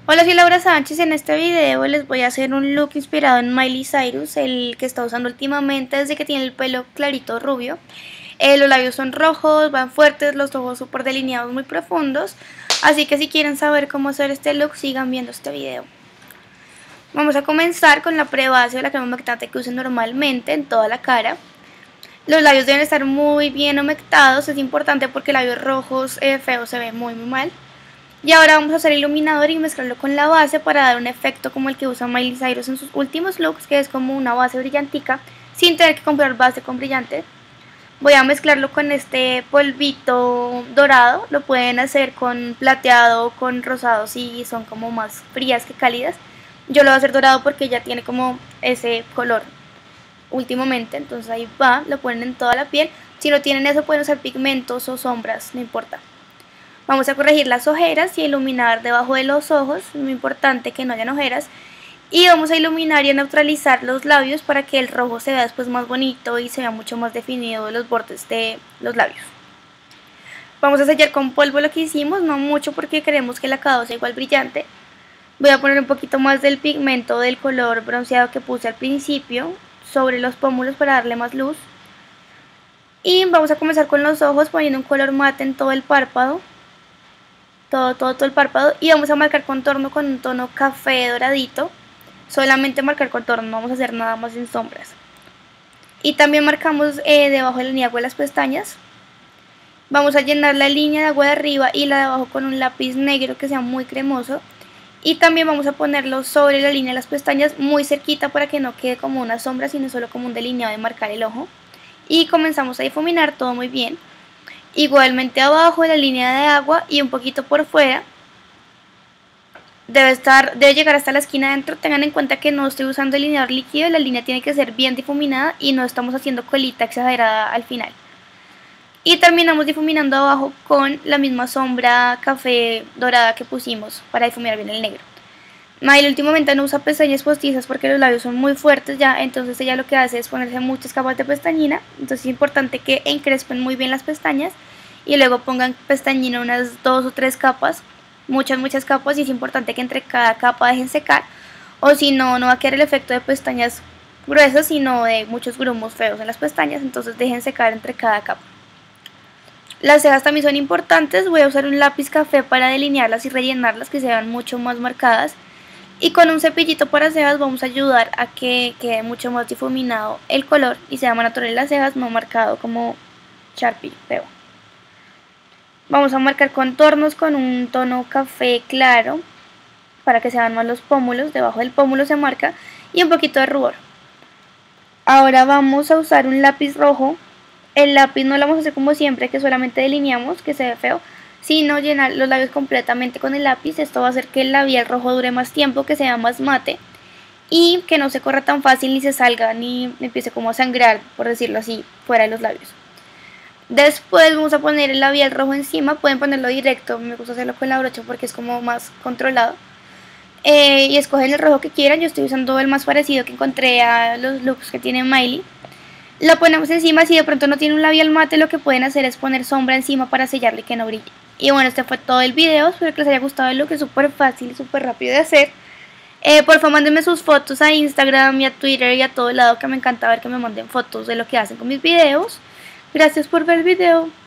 Hola, soy Laura Sánchez. En este video les voy a hacer un look inspirado en Miley Cyrus, el que está usando últimamente desde que tiene el pelo clarito rubio. Los labios son rojos, van fuertes, los ojos súper delineados muy profundos. Así que si quieren saber cómo hacer este look, sigan viendo este video. Vamos a comenzar con la prebase o la crema humectante que usen normalmente en toda la cara. Los labios deben estar muy bien humectados, es importante porque labios rojos feos se ven muy mal. Y ahora vamos a hacer el iluminador y mezclarlo con la base para dar un efecto como el que usa Miley Cyrus en sus últimos looks, que es como una base brillantica sin tener que comprar base con brillante. Voy a mezclarlo con este polvito dorado, lo pueden hacer con plateado o con rosado si son como más frías que cálidas. Yo lo voy a hacer dorado porque ya tiene como ese color últimamente, entonces ahí va, lo ponen en toda la piel. Si no tienen eso pueden usar pigmentos o sombras, no importa. Vamos a corregir las ojeras y iluminar debajo de los ojos, muy importante que no hayan ojeras. Y vamos a iluminar y a neutralizar los labios para que el rojo se vea después más bonito y se vea mucho más definido los bordes de los labios. Vamos a sellar con polvo lo que hicimos, no mucho porque queremos que el acabado sea igual brillante. Voy a poner un poquito más del pigmento del color bronceado que puse al principio sobre los pómulos para darle más luz. Y vamos a comenzar con los ojos poniendo un color mate en todo el párpado. Todo el párpado, y vamos a marcar contorno con un tono café doradito. Solamente marcar contorno, no vamos a hacer nada más en sombras. Y también marcamos debajo de la línea de agua de las pestañas. Vamos a llenar la línea de agua de arriba y la de abajo con un lápiz negro que sea muy cremoso. Y también vamos a ponerlo sobre la línea de las pestañas muy cerquita para que no quede como una sombra, sino solo como un delineado de marcar el ojo. Y comenzamos a difuminar todo muy bien. Igualmente abajo de la línea de agua y un poquito por fuera. Debe llegar hasta la esquina adentro. Tengan en cuenta que no estoy usando delineador líquido, la línea tiene que ser bien difuminada y no estamos haciendo colita exagerada al final. Y terminamos difuminando abajo con la misma sombra café dorada que pusimos para difuminar bien el negro. Miley últimamente no usa pestañas postizas porque los labios son muy fuertes ya, entonces ella lo que hace es ponerse muchas capas de pestañina. Entonces es importante que encrespen muy bien las pestañas y luego pongan pestañina unas 2 o 3 capas, muchas capas, y es importante que entre cada capa dejen secar, o si no, no va a quedar el efecto de pestañas gruesas, sino de muchos grumos feos en las pestañas, entonces dejen secar entre cada capa. Las cejas también son importantes, voy a usar un lápiz café para delinearlas y rellenarlas, que se vean mucho más marcadas. Y con un cepillito para cejas vamos a ayudar a que quede mucho más difuminado el color y sea más natural las cejas, no marcado como Sharpie feo. Vamos a marcar contornos con un tono café claro para que se vean más los pómulos, debajo del pómulo se marca, y un poquito de rubor. Ahora vamos a usar un lápiz rojo. El lápiz no lo vamos a hacer como siempre, que solamente delineamos, que se ve feo, sino llenar los labios completamente con el lápiz. Esto va a hacer que el labial rojo dure más tiempo, que sea más mate y que no se corra tan fácil ni se salga ni empiece como a sangrar, por decirlo así, fuera de los labios. Después vamos a poner el labial rojo encima, pueden ponerlo directo, me gusta hacerlo con la brocha porque es como más controlado. Y escogen el rojo que quieran, yo estoy usando el más parecido que encontré a los looks que tiene Miley. Lo ponemos encima. Si de pronto no tiene un labial mate, lo que pueden hacer es poner sombra encima para sellarle y que no brille. Y bueno, este fue todo el video, espero que les haya gustado el look, es súper fácil y súper rápido de hacer. Por favor mándenme sus fotos a Instagram y a Twitter y a todo lado, que me encanta ver que me manden fotos de lo que hacen con mis videos. Gracias por ver el video.